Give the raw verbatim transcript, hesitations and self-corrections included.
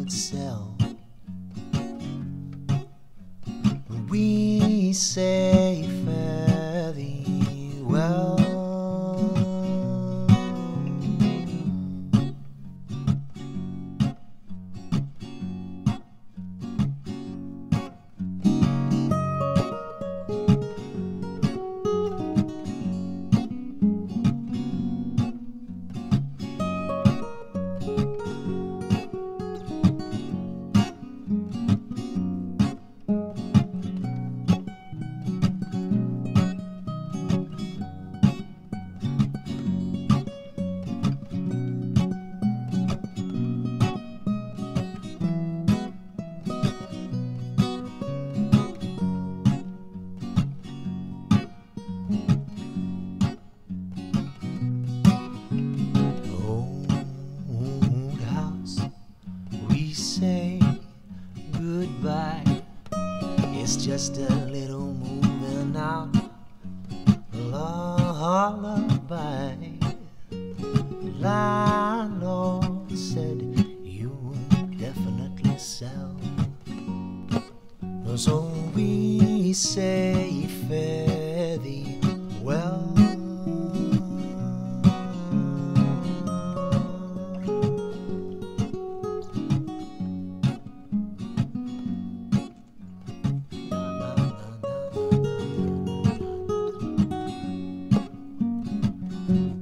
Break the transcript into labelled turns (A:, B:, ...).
A: would sell. We say fare thee well. Say goodbye. It's just a little moving out lullaby. Landlord said you would definitely sell. So we say fare thee well. Mm-hmm.